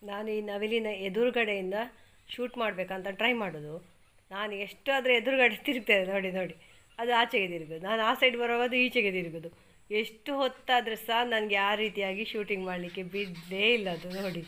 ನಾನು ಈ ನವಿಲಿನ ಎದುರುಗಡೆಯಿಂದ ಶೂಟ್ ಮಾಡಬೇಕಂತ ಟ್ರೈ ಮಾಡೋದು. ನಾನು ಎಷ್ಟು ಆದರೆ ಎದುರುಗಡೆ ತಿರುಗ್ತೇನೆ ನೋಡಿ ನೋಡಿ, ಅದು ಆಚೆಗೆ ತಿರುಗೋದು, ನಾನು ಆ ಸೈಡ್ ಬರುವಾಗ ಅದು ಈಚೆಗೆ ತಿರುಗೋದು. ಎಷ್ಟು ಹೊತ್ತಾದರೆ ಸಹ ನನಗೆ ಆ ರೀತಿಯಾಗಿ ಶೂಟಿಂಗ್ ಮಾಡಲಿಕ್ಕೆ ಬಿಡಲೇ ಇಲ್ಲ ಅದು ನೋಡಿ.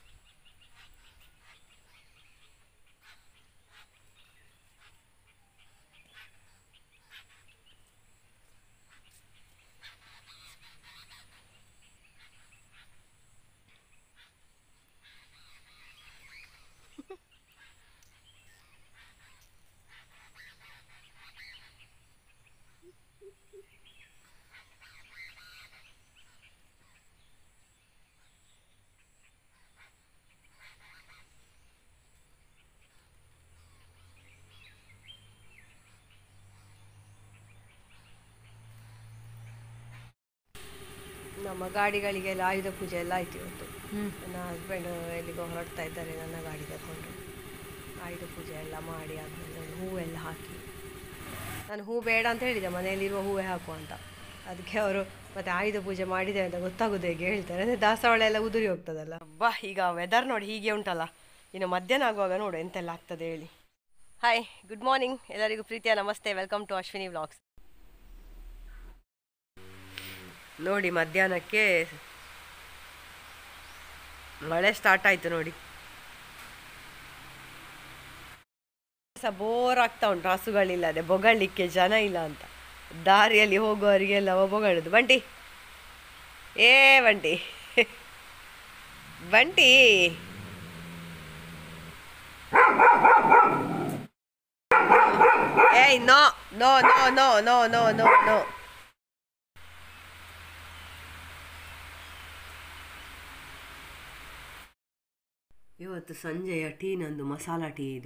ನಮ್ಮ ಗಾಡಿಗಳಿಗೆಲ್ಲ ಆಯುಧ ಪೂಜೆ ಎಲ್ಲ ಆಯ್ತು ಇವತ್ತು. ನನ್ನ ಹಸ್ಬೆಂಡ್ ಎಲ್ಲಿಗೋ ಹೊರಡ್ತಾ ಇದ್ದಾರೆ ನನ್ನ ಗಾಡಿ ತಗೊಂಡು. ಆಯುಧ ಪೂಜೆ ಎಲ್ಲ ಮಾಡಿ ಆದಮೇಲೆ ಹೂವೆಲ್ಲ ಹಾಕಿ, ನಾನು ಹೂ ಬೇಡ ಅಂತ ಹೇಳಿದೆ, ಮನೆಯಲ್ಲಿರುವ ಹೂವೇ ಹಾಕು ಅಂತ. ಅದಕ್ಕೆ ಅವರು ಮತ್ತೆ ಆಯುಧ ಪೂಜೆ ಮಾಡಿದೆ ಅಂತ ಗೊತ್ತಾಗೋದು ಹೇಗೆ ಹೇಳ್ತಾರೆ, ಅಂದರೆ ದಾಸವಾಳ ಎಲ್ಲ ಉದುರಿ ಹೋಗ್ತದಲ್ಲ. ಈಗ ವೆದರ್ ನೋಡಿ ಹೀಗೆ ಉಂಟಲ್ಲ, ಇನ್ನು ಮಧ್ಯಾಹ್ನ ಆಗುವಾಗ ನೋಡು ಎಂತೆಲ್ಲ ಆಗ್ತದೆ ಹೇಳಿ. ಹಾಯ್, ಗುಡ್ ಮಾರ್ನಿಂಗ್ ಎಲ್ಲರಿಗೂ ಪ್ರೀತಿಯ ನಮಸ್ತೆ. Welcome to Ashwini vlogs. ನೋಡಿ ಮಧ್ಯಾಹ್ನಕ್ಕೆ ಮಳೆ ಸ್ಟಾರ್ಟ್ ಆಯಿತು ನೋಡಿ. ಬೋರ್ ಆಗ್ತಾ ಉಂಟು, ಹಸುಗಳಿಲ್ಲದೆ ಬೊಗಳ್ಲಿಕ್ಕೆ ಜನ ಇಲ್ಲ ಅಂತ. ದಾರಿಯಲ್ಲಿ ಹೋಗುವವರಿಗೆಲ್ಲ ಬೊಗಳುದು. ಬಂಟಿ ಏ ಬಂಟಿ ಬಂಟಿ ಏಯ್ no no no no no no no no. ಇವತ್ತು ಸಂಜೆಯ ಟೀ ನಂದು ಮಸಾಲ ಟೀ ಇದು.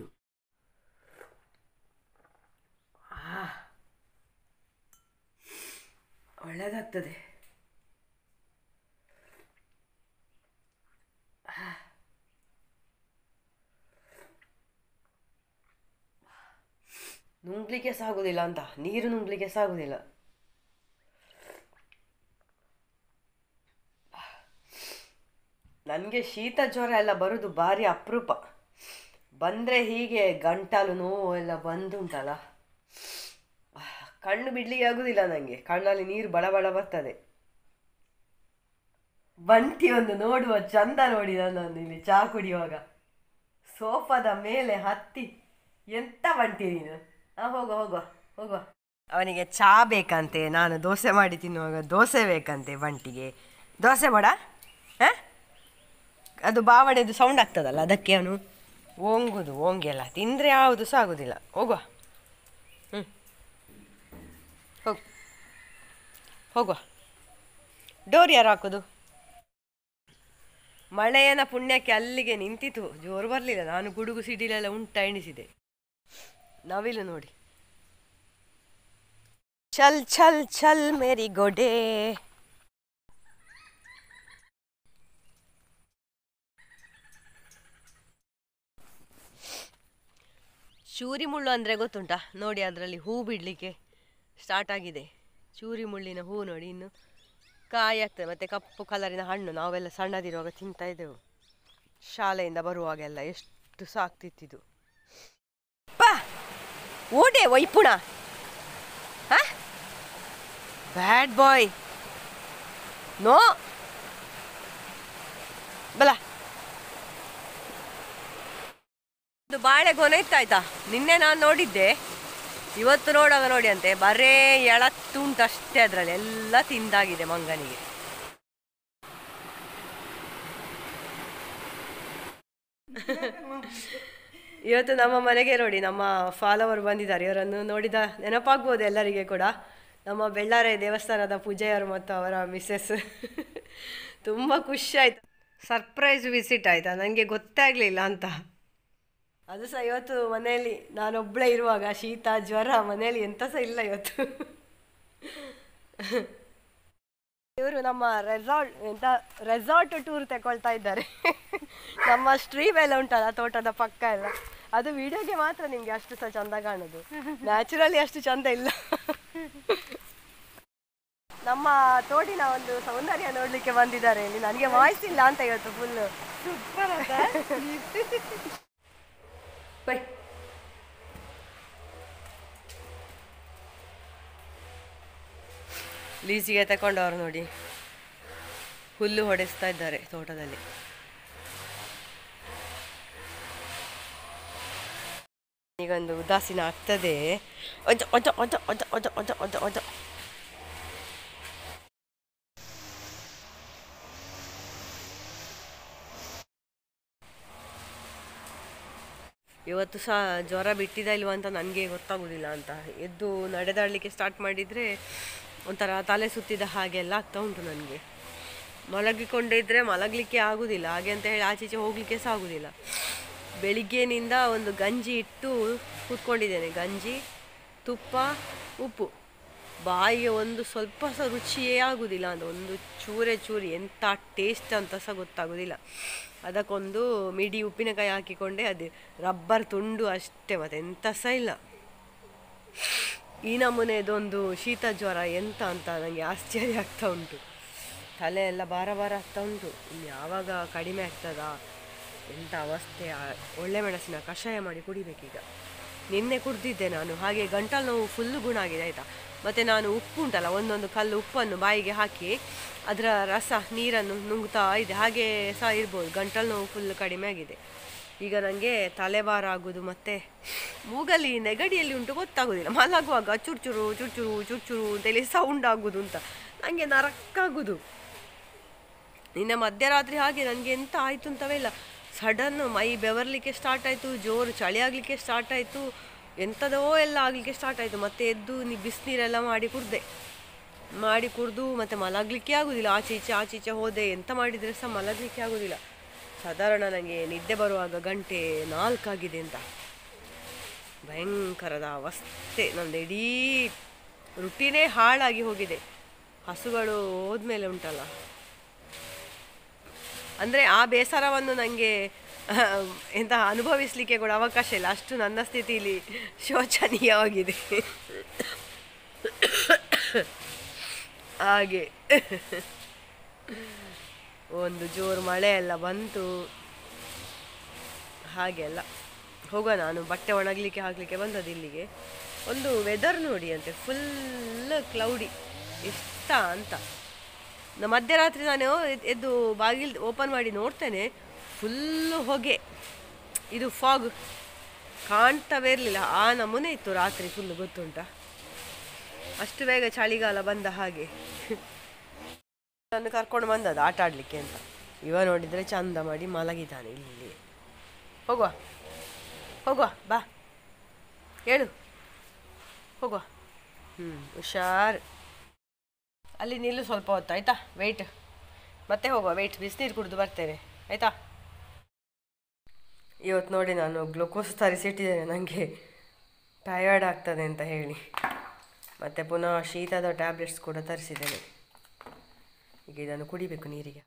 ಒಳ್ಳೆದಾಗ್ತದೆ. ನುಂಗ್ಲಿಕ್ಕೆ ಸಾಗುದಿಲ್ಲ ಅಂತ, ನೀರು ನುಂಗ್ಲಿಕ್ಕೆ ಸಾಗುದಿಲ್ಲ. ನನಗೆ ಶೀತ ಜ್ವರ ಎಲ್ಲ ಬರೋದು ಭಾರಿ ಅಪರೂಪ. ಬಂದರೆ ಹೀಗೆ ಗಂಟಲು ನೋವು ಎಲ್ಲ ಬಂದುಂಟಲ್ಲ, ಕಣ್ಣು ಬಿಡ್ಲಿಕ್ಕೆ ಆಗುದಿಲ್ಲ ನನಗೆ. ಕಣ್ಣಲ್ಲಿ ನೀರು ಬಳ ಬಳ ಬರ್ತದೆ. ಬಂಟಿ ಒಂದು ನೋಡುವ ಚಂದ ನೋಡಿ ನನ್ನನ್ನು ಇಲ್ಲಿ ಚಹಾ ಕುಡಿಯುವಾಗ ಸೋಫಾದ ಮೇಲೆ ಹತ್ತಿ. ಎಂತ ಬಂಟಿ ನೀನು? ಹೋಗುವ ಹೋಗುವ ಹೋಗುವ. ಅವನಿಗೆ ಚಹಾ ಬೇಕಂತೆ, ನಾನು ದೋಸೆ ಮಾಡಿ ತಿನ್ನುವಾಗ ದೋಸೆ ಬೇಕಂತೆ ಬಂಟಿಗೆ. ದೋಸೆ ಬೇಡ, ಅದು ಬಾವಡೆದು ಸೌಂಡ್ ಆಗ್ತದಲ್ಲ, ಅದಕ್ಕೆ ಅವನು ಓಂಗುದು. ಓಂಗೆಲ್ಲ ತಿಂದರೆ ಯಾವುದು ಸಹ ಆಗೋದಿಲ್ಲ. ಹೋಗುವ, ಹೋಗು ಹೋಗುವ. ಡೋರ್ ಯಾರು ಹಾಕೋದು? ಮಳೆಯನ ಪುಣ್ಯಕ್ಕೆ ಅಲ್ಲಿಗೆ ನಿಂತಿತು, ಜೋರು ಬರಲಿಲ್ಲ. ನಾನು ಗುಡುಗು ಸಿಡಿಲೆಲ್ಲ ಎಣಿಸಿದೆ. ನವಿಲು ನೋಡಿ, ಚಲ್ ಛಲ್ ಛಲ್ ಮೇರಿ ಗೋಡೆ. ಚೂರಿ ಮುಳ್ಳು ಅಂದರೆ ಗೊತ್ತುಂಟಾ ನೋಡಿ, ಅದರಲ್ಲಿ ಹೂ ಬಿಡಲಿಕ್ಕೆ ಸ್ಟಾರ್ಟ್ ಆಗಿದೆ. ಚೂರಿ ಮುಳ್ಳಿನ ಹೂ ನೋಡಿ, ಇನ್ನು ಕಾಯಿ ಆಗ್ತದೆ. ಮತ್ತು ಕಪ್ಪು ಕಲರಿನ ಹಣ್ಣು ನಾವೆಲ್ಲ ಸಣ್ಣದಿರುವಾಗ ತಿಂತಾ ಇದ್ದೆವು, ಶಾಲೆಯಿಂದ ಬರುವಾಗೆಲ್ಲ. ಎಷ್ಟು ಸಾಕ್ತಿತ್ತಿದ್ದು. ಪಾ ಓಡೆ ವೈಪುಣ, ಬ್ಯಾಡ್ ಬಾಯ್, ನೋ ಬಲ. ಇದು ಬಾಳೆ ಗೊನೆ ಇತ್ತಾಯ್ತಾ, ನಿನ್ನೆ ನಾನು ನೋಡಿದ್ದೆ, ಇವತ್ತು ನೋಡುವಾಗ ನೋಡಿ ಅಂತೆ ಬರೇ ಎಳತ್ತುಂಟಷ್ಟೇ, ಅದರಲ್ಲಿ ಎಲ್ಲ ತಿಂದಾಗಿದೆ ಮಂಗನಿಗೆ. ಇವತ್ತು ನಮ್ಮ ಮನೆಗೆ ನೋಡಿ ನಮ್ಮ ಫಾಲೋವರ್ ಬಂದಿದ್ದಾರೆ. ಇವರನ್ನು ನೋಡಿದ ನೆನಪಾಗ್ಬೋದು ಎಲ್ಲರಿಗೆ ಕೂಡ. ನಮ್ಮ ಬೆಳ್ಳಾರೆ ದೇವಸ್ಥಾನದ ಪೂಜೆಯವರು ಮತ್ತು ಅವರ ಮಿಸ್ಸೆಸ್. ತುಂಬ ಖುಷಿ ಆಯಿತು, ಸರ್ಪ್ರೈಸ್ ವಿಸಿಟ್ ಆಯಿತಾ, ನನಗೆ ಗೊತ್ತಾಗಲಿಲ್ಲ ಅಂತ. ಅದು ಸಹ ಇವತ್ತು ಮನೆಯಲ್ಲಿ ನಾನೊಬ್ಬಳೇ ಇರುವಾಗ, ಶೀತ ಜ್ವರ, ಮನೆಯಲ್ಲಿ ಎಂಥ ಸಹ ಇಲ್ಲ ಇವತ್ತು. ಇವರು ನಮ್ಮ ರೆಸಾರ್ಟ್ ಟೂರ್ ತಗೊಳ್ತಾ ಇದ್ದಾರೆ. ನಮ್ಮ ಸ್ಟ್ರೀಮ್ ಎಲ್ಲ ಉಂಟಲ್ಲ ತೋಟದ ಪಕ್ಕ ಎಲ್ಲ, ಅದು ವಿಡಿಯೋಗೆ ಮಾತ್ರ ನಿಮಗೆ ಅಷ್ಟು ಸಹ ಚಂದ ಕಾಣೋದು, ನ್ಯಾಚುರಲಿ ಅಷ್ಟು ಚಂದ ಇಲ್ಲ. ನಮ್ಮ ತೋಟಿನ ಒಂದು ಸೌಂದರ್ಯ ನೋಡಲಿಕ್ಕೆ ಬಂದಿದ್ದಾರೆ ಇಲ್ಲಿ. ನನಗೆ ವಾಯ್ಸ್ ಇಲ್ಲ ಅಂತ ಇವತ್ತು ಫುಲ್ ಸೂಪರ್ ಅಂತ ಬೈ. ಲೀಸಿಗೆ ತಗೊಂಡವ್ರು ನೋಡಿ, ಹುಲ್ಲು ಹೊಡೆಸ್ತಾ ಇದ್ದಾರೆ ತೋಟದಲ್ಲಿ. ಈಗೊಂದು ಉದಾಸೀನ ಆಗ್ತದೆ. ಒಜ ಒಜ ಒಜ ಒಜ ಒಜ ಒಜ ಒಜ ಒಜ. ಇವತ್ತು ಸಹ ಜ್ವರ ಬಿಟ್ಟಿದ ಇಲ್ವ ಅಂತ ನನಗೆ ಗೊತ್ತಾಗೋದಿಲ್ಲ ಅಂತ. ಎದ್ದು ನಡೆದಾಡಲಿಕ್ಕೆ ಸ್ಟಾರ್ಟ್ ಮಾಡಿದರೆ ಒಂಥರ ತಲೆ ಸುತ್ತಿದ ಹಾಗೆಲ್ಲ ಆಗ್ತಾ ಉಂಟು ನನಗೆ. ಮಲಗಿಕೊಂಡಿದ್ರೆ ಮಲಗಲಿಕ್ಕೆ ಆಗೋದಿಲ್ಲ, ಹಾಗೆ ಅಂತ ಹೇಳಿ ಆಚೀಚೆ ಹೋಗಲಿಕ್ಕೆ ಸಹ ಆಗೋದಿಲ್ಲ. ಬೆಳಿಗ್ಗೆನಿಂದ ಒಂದು ಗಂಜಿ ಇಟ್ಟು ಕೂತ್ಕೊಂಡಿದ್ದೇನೆ. ಗಂಜಿ, ತುಪ್ಪ, ಉಪ್ಪು, ಬಾಯಿಗೆ ಒಂದು ಸ್ವಲ್ಪ ಸಹ ರುಚಿಯೇ ಆಗೋದಿಲ್ಲ ಅಂತ. ಒಂದು ಚೂರಿ ಎಂಥ ಟೇಸ್ಟ್ ಅಂತ ಸಹ ಗೊತ್ತಾಗೋದಿಲ್ಲ. ಅದಕ್ಕೊಂದು ಮಿಡಿ ಉಪ್ಪಿನಕಾಯಿ ಹಾಕಿಕೊಂಡೆ, ಅದು ರಬ್ಬರ್ ತುಂಡು ಅಷ್ಟೇ, ಮತ್ತೆ ಎಂಥ ಸಹ ಇಲ್ಲ. ಈ ನಮೂನೆದೊಂದು ಶೀತ ಜ್ವರ ಎಂತ ಅಂತ ನನಗೆ ಆಶ್ಚರ್ಯ ಆಗ್ತಾ ಉಂಟು. ತಲೆ ಎಲ್ಲ ಭಾರ ಆಗ್ತಾ ಉಂಟು. ಯಾವಾಗ ಕಡಿಮೆ ಆಗ್ತದಾ ಎಂಥ ಅವಸ್ಥೆ. ಒಳ್ಳೆ ಮೆಣಸಿನ ಕಷಾಯ ಮಾಡಿ ಕುಡಿಬೇಕೀಗ. ನಿನ್ನೆ ಕುಡ್ದಿದ್ದೆ ನಾನು, ಹಾಗೆ ಗಂಟಲು ನೋವು ಫುಲ್ಲು ಗುಣ ಆಗಿದೆ ಆಯಿತಾ. ಮತ್ತು ನಾನು ಉಪ್ಪು ಉಂಟಲ್ಲ, ಒಂದೊಂದು ಕಲ್ಲು ಉಪ್ಪನ್ನು ಬಾಯಿಗೆ ಹಾಕಿ ಅದರ ರಸ ನೀರನ್ನು ನುಂಗ್ತಾ ಇದೆ, ಹಾಗೆ ಸಹ ಇರ್ಬೋದು. ಗಂಟಲು ನೋವು ಫುಲ್ ಕಡಿಮೆ ಆಗಿದೆ. ಈಗ ನನಗೆ ತಲೆಭಾರ ಆಗೋದು ಮತ್ತು ಮೂಗಲ್ಲಿ ನೆಗಡಿಯಲ್ಲಿ ಉಂಟು ಗೊತ್ತಾಗೋದಿಲ್ಲ. ಮಲಗುವಾಗ ಚುರ್ಚುರು ಚುರ್ಚುರು ಚುರ್ಚುರು ಅಂತೇಳಿ ಸೌಂಡ್ ಆಗೋದು ಅಂತ ನನಗೆ ನರಕ್ಕಾಗೋದು. ನಿನ್ನೆ ಮಧ್ಯರಾತ್ರಿ ಹಾಗೆ ನನಗೆ ಎಂತ ಆಯಿತು ಅಂತವೇ ಇಲ್ಲ. ಸಡನ್ನು ಮೈ ಬೆವರ್ಲಿಕ್ಕೆ ಸ್ಟಾರ್ಟ್ ಆಯಿತು, ಜೋರು ಚಳಿ ಆಗಲಿಕ್ಕೆ ಸ್ಟಾರ್ಟ್ ಆಯಿತು, ಎಂಥದೋ ಎಲ್ಲ ಆಗಲಿಕ್ಕೆ ಸ್ಟಾರ್ಟ್ ಆಯಿತು. ಮತ್ತು ಎದ್ದು ಬಿಸಿನೀರೆಲ್ಲ ಮಾಡಿ ಕುಡಿದು ಮತ್ತು ಮಲಗಲಿಕ್ಕೆ ಆಗೋದಿಲ್ಲ. ಆಚೀಚೆ ಹೋದೆ, ಎಂತ ಮಾಡಿದರೆ ಸಹ ಮಲಗಲಿಕ್ಕೆ ಆಗೋದಿಲ್ಲ. ಸಾಧಾರಣ ನನಗೆ ನಿದ್ದೆ ಬರುವಾಗ 4 ಆಗಿದೆ ಅಂತ. ಭಯಂಕರದ ಅವಸ್ಥೆ. ನಂದು ಇಡೀ ರುಟೀನೇ ಹಾಳಾಗಿ ಹೋಗಿದೆ. ಹಸುಗಳು ಹೋದ್ಮೇಲೆ ಉಂಟಲ್ಲ, ಅಂದರೆ ಆ ಬೇಸರವನ್ನು ನನಗೆ ಎಂತ ಅನುಭವಿಸಲಿಕ್ಕೆ ಕೂಡ ಅವಕಾಶ ಇಲ್ಲ. ಅಷ್ಟು ನನ್ನ ಸ್ಥಿತಿಲಿ ಶೋಚನೀಯವಾಗಿದೆ. ಹಾಗೆ ಒಂದು ಜೋರು ಮಳೆ ಎಲ್ಲ ಬಂತು, ಹಾಗೆಲ್ಲ ಹೋಗುವ. ನಾನು ಬಟ್ಟೆ ಒಣಗಲಿಕ್ಕೆ ಹಾಕಲಿಕ್ಕೆ ಬಂದದ್ದು ಇಲ್ಲಿಗೆ. ಒಂದು ವೆದರ್ ನೋಡಿ ಅಂತೆ, ಫುಲ್ ಕ್ಲೌಡಿ ಇಷ್ಟ ಅಂತ. ಮಧ್ಯರಾತ್ರಿ ನಾನು ಎದ್ದು ಬಾಗಿಲು ಓಪನ್ ಮಾಡಿ ನೋಡ್ತೇನೆ, ಫುಲ್ಲು ಹೊಗೆ, ಇದು ಫಾಗ್ ಕಾಣ್ತವೇ ಇರಲಿಲ್ಲ. ಆ ನಮೂನೆ ಇತ್ತು ರಾತ್ರಿ ಫುಲ್ಲು, ಗೊತ್ತುಂಟ. ಅಷ್ಟು ಬೇಗ ಚಳಿಗಾಲ ಬಂದ ಹಾಗೆ. ನಾನು ಕರ್ಕೊಂಡು ಬಂದದ್ದು ಆಟ ಆಡಲಿಕ್ಕೆ ಅಂತ. ಇವ ನೋಡಿದರೆ ಚಂದ ಮಾಡಿ ಮಲಗಿದ್ದಾನೆ ಇಲ್ಲಿ. ಹೋಗುವ ಬಾ, ಹೇಳು, ಹೋಗುವ. ಹುಷಾರ್. ಅಲ್ಲಿ ನಿಲ್ಲು ಸ್ವಲ್ಪ ಹೊತ್ತು ಆಯಿತಾ, ವೆಯ್ಟ್. ಮತ್ತೆ ಹೋಗುವ, ವೆಯ್ಟ್. ಬಿಸಿನೀರು ಕುಡಿದು ಬರ್ತೇನೆ ಆಯಿತಾ. ಇವತ್ತು ನೋಡಿ ನಾನು ಗ್ಲುಕೋಸ್ ತರಿಸಿಟ್ಟಿದ್ದೇನೆ, ನನಗೆ ಟಯರ್ಡ್ ಆಗ್ತದೆ ಅಂತ ಹೇಳಿ. ಮತ್ತು ಪುನಃ ಶೀತದ ಟ್ಯಾಬ್ಲೆಟ್ಸ್ ಕೂಡ ತರಿಸಿದ್ದೇನೆ. ಈಗ ಇದನ್ನು ಕುಡಿಬೇಕು ನೀರಿಗೆ.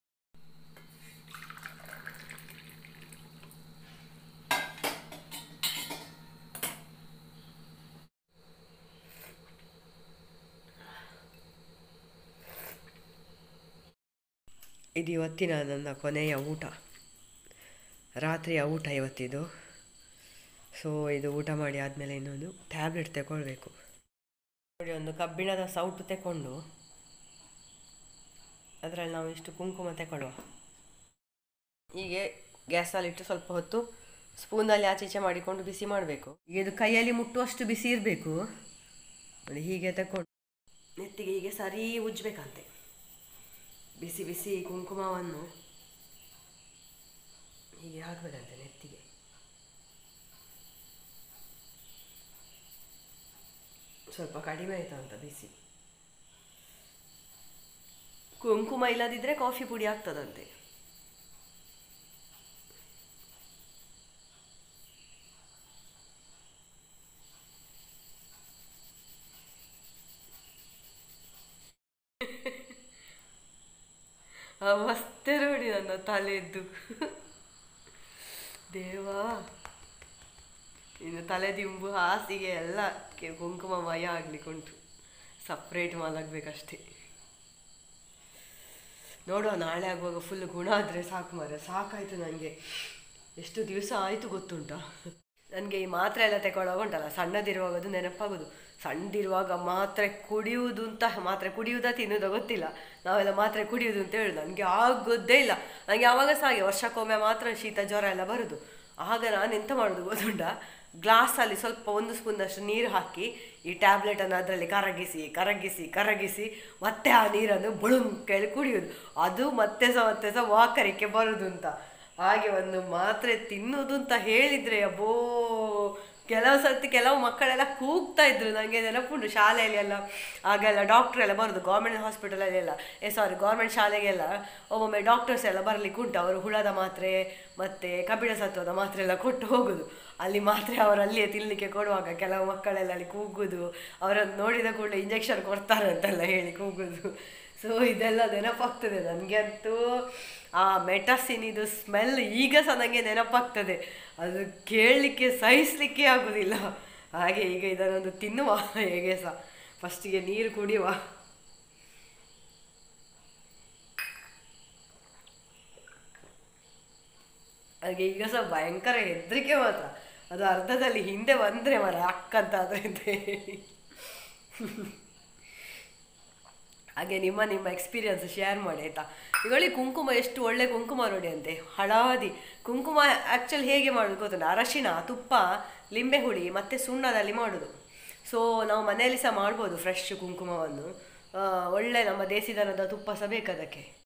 ಇದು ಇವತ್ತಿನ ನನ್ನ ಕೊನೆಯ ಊಟ, ರಾತ್ರಿಯ ಊಟ ಇವತ್ತಿದು. ಸೊ ಇದು ಊಟ ಮಾಡಿ ಆದಮೇಲೆ ಇನ್ನೊಂದು ಟ್ಯಾಬ್ಲೆಟ್ ತಗೊಳ್ಬೇಕು. ನೋಡಿ, ಒಂದು ಕಬ್ಬಿಣದ ಸೌಟು ತಗೊಂಡು ಅದರಲ್ಲಿ ನಾವು ಇಷ್ಟು ಕುಂಕುಮ ತಗೊಳ್ಳುವ. ಹೀಗೆ ಗ್ಯಾಸಲ್ಲಿಟ್ಟು ಸ್ವಲ್ಪ ಹೊತ್ತು ಸ್ಪೂನಲ್ಲಿ ಆಚೀಚೆ ಮಾಡಿಕೊಂಡು ಬಿಸಿ ಮಾಡಬೇಕು. ಈಗ ಇದು ಕೈಯಲ್ಲಿ ಮುಟ್ಟುವಷ್ಟು ಬಿಸಿ ಇರಬೇಕು ನೋಡಿ. ಹೀಗೆ ತಗೊಂಡು ನೆತ್ತಿಗೆ ಹೀಗೆ ಸರಿ ಉಜ್ಜಬೇಕಂತೆ. ಬಿಸಿ ಬಿಸಿ ಕುಂಕುಮವನ್ನು ಹೀಗೆ ಹಾಕಬೇಕಂತೆ ನೆತ್ತಿಗೆ. ಸ್ವಲ್ಪ ಕಡಿಮೆ ಆಯ್ತಾ ಅಂತ ಬಿಸಿ. ಕುಂಕುಮ ಇಲ್ಲದಿದ್ದರೆ ಕಾಫಿ ಪುಡಿ ಆಗ್ತದಂತೆ. ಅವಸ್ಥೆ ನೋಡಿ ನನ್ನ ತಲೆದ್ದು. ದೇವಾ, ಇನ್ನು ತಲೆದಿಂಬು ಹಾಸಿಗೆ ಎಲ್ಲ ಕುಂಕುಮಮಯ ಆಗ್ಲಿಕ್ಕೆ ಉಂಟು. ಸಪ್ರೇಟ್ ಮಲಗಬೇಕಷ್ಟೇ. ನೋಡುವ ನಾಳೆ ಆಗುವಾಗ ಫುಲ್ ಗುಣ ಆದರೆ ಸಾಕು ಮಾರೆ, ಸಾಕಾಯಿತು ನನಗೆ. ಎಷ್ಟು ದಿವಸ ಆಯಿತು ಗೊತ್ತುಂಟಾ. ನನಗೆ ಈ ಮಾತ್ರೆ ಎಲ್ಲ ತಗೊಳ್ಳುವಾಗ ಉಂಟಲ್ಲ, ಸಣ್ಣದಿರುವಾಗ ಅದು ನೆನಪಾಗೋದು. ಸಣ್ಣದಿರುವಾಗ ಮಾತ್ರೆ ಕುಡಿಯುವುದು ಅಂತ, ಮಾತ್ರೆ ಕುಡಿಯುವುದಾ ತಿನ್ನುವುದೋ ಗೊತ್ತಿಲ್ಲ, ನಾವೆಲ್ಲ ಮಾತ್ರೆ ಕುಡಿಯುವುದು ಅಂತ ಹೇಳುದು. ನನಗೆ ಆಗೋದೇ ಇಲ್ಲ. ನನಗೆ ಆವಾಗ ಸಹ ಹಾಗೆ ವರ್ಷಕ್ಕೊಮ್ಮೆ ಮಾತ್ರ ಶೀತ ಜ್ವರ ಎಲ್ಲ ಬರೋದು. ಆಗ ನಾನು ಎಂತ ಮಾಡೋದು ಗೊತ್ತುಂಟ, ಗ್ಲಾಸಲ್ಲಿ ಸ್ವಲ್ಪ 1 ಸ್ಪೂನಷ್ಟು ನೀರು ಹಾಕಿ ಈ ಟ್ಯಾಬ್ಲೆಟನ್ನು ಅದರಲ್ಲಿ ಕರಗಿಸಿ ಕರಗಿಸಿ ಕರಗಿಸಿ ಮತ್ತೆ ಆ ನೀರನ್ನು ಬುಳುಂಕೇಳಿ ಕುಡಿಯೋದು. ಅದು ಮತ್ತೆ ಸಹ ವಾಕರಿಕೆ ಬರೋದು ಅಂತ. ಹಾಗೆ ಒಂದು ಮಾತ್ರೆ ತಿನ್ನುವುದು ಅಂತ ಹೇಳಿದರೆ ಅಬ್ಬೋ, ಕೆಲವು ಸರ್ತಿ ಕೆಲವು ಮಕ್ಕಳೆಲ್ಲ ಕೂಗ್ತಾ ಇದ್ರು. ನನಗೆ ನೆನಪುಂಟು, ಶಾಲೆಯಲ್ಲಿ ಎಲ್ಲ ಆಗೆಲ್ಲ ಡಾಕ್ಟ್ರ್ ಎಲ್ಲ ಬರೋದು, ಗೌರ್ಮೆಂಟ್ ಹಾಸ್ಪಿಟಲಲ್ಲೆಲ್ಲ ಗೌರ್ಮೆಂಟ್ ಶಾಲೆಗೆಲ್ಲ ಒಮ್ಮೊಮ್ಮೆ ಡಾಕ್ಟರ್ಸ್ ಎಲ್ಲ ಬರಲಿಕ್ಕೆ ಉಂಟು. ಅವರು ಹುಳದ ಮಾತ್ರೆ ಮತ್ತು ಕಬ್ಬಿಣ ಸತ್ವದ ಮಾತ್ರೆ ಎಲ್ಲ ಕೊಟ್ಟು ಹೋಗೋದು. ಅಲ್ಲಿ ಮಾತ್ರೆ ಅವರು ಅಲ್ಲಿಯೇ ತಿನ್ನಲಿಕ್ಕೆ ಕೊಡುವಾಗ ಕೆಲವು ಮಕ್ಕಳೆಲ್ಲ ಅಲ್ಲಿ ಕೂಗೋದು, ಅವರನ್ನು ನೋಡಿದ ಕೂಡಲೇ ಇಂಜೆಕ್ಷನ್ ಕೊಡ್ತಾರೆ ಅಂತೆಲ್ಲ ಹೇಳಿ ಕೂಗೋದು. ಸೊ ಇದೆಲ್ಲ ನೆನಪಾಗ್ತದೆ ನನಗೆ ಅಂತೂ. ಆ ಮೆಟಸಿನಿದು ಸ್ಮೆಲ್ ಈಗ ಸಹ ನನಗೆ ನೆನಪಾಗ್ತದೆ. ಅದು ಕೇಳಲಿಕ್ಕೆ ಸಹಿಸಲಿಕ್ಕೆ ಆಗೋದಿಲ್ಲ. ಹಾಗೆ ಈಗ ಇದನ್ನೊಂದು ತಿನ್ನುವ, ಹೇಗೆ ಸಹ ಫಸ್ಟಿಗೆ ನೀರು ಕುಡಿಯುವ. ಹಾಗೆ ಈಗ ಸಹ ಭಯಂಕರ ಹೆದರಿಕೆ ಮಾತ್ರ. ಅದು ಅರ್ಧದಲ್ಲಿ ಹಿಂದೆ ಬಂದರೆ ಅಕ್ಕಂತಾದ್ರೆ ಅಂತ ಹೇಳಿ. ಹಾಗೆ ನಿಮ್ಮ ಎಕ್ಸ್ಪೀರಿಯನ್ಸ್ ಶೇರ್ ಮಾಡಿ ಆಯಿತಾ. ಈಗಳಿ ಕುಂಕುಮ ಎಷ್ಟು ಒಳ್ಳೆ ಕುಂಕುಮ ನೋಡಿ ಅಂತೆ, ಹಳದಿ ಕುಂಕುಮ. ಆ್ಯಕ್ಚುಲಿ ಹೇಗೆ ಮಾಡೋದು ಗೊತ್ತುಂಟು, ಅರಶಿನ, ತುಪ್ಪ, ಲಿಂಬೆ ಹುಳಿ ಮತ್ತು ಸುಣ್ಣದಲ್ಲಿ ಮಾಡೋದು. ಸೊ ನಾವು ಮನೆಯಲ್ಲಿ ಸಹ ಮಾಡ್ಬೋದು ಫ್ರೆಶ್ ಕುಂಕುಮವನ್ನು. ಒಳ್ಳೆ ನಮ್ಮ ದೇಸಿ ದನದ ತುಪ್ಪ ಸಹ ಬೇಕು ಅದಕ್ಕೆ.